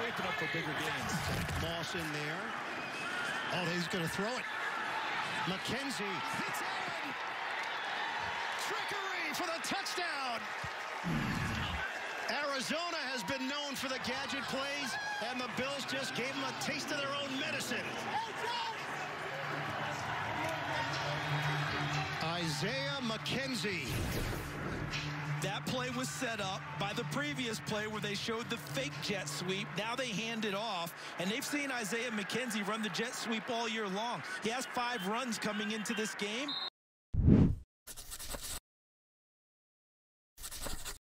shaping up for bigger gains. Moss in there. Oh, he's going to throw it. McKenzie. It's in. Trickery for the touchdown. Arizona has been known for the gadget plays, and the Bills just gave them a taste of their own medicine. Isaiah McKenzie. That play was set up by the previous play where they showed the fake jet sweep. Now they hand it off, and they've seen Isaiah McKenzie run the jet sweep all year long. He has 5 runs coming into this game.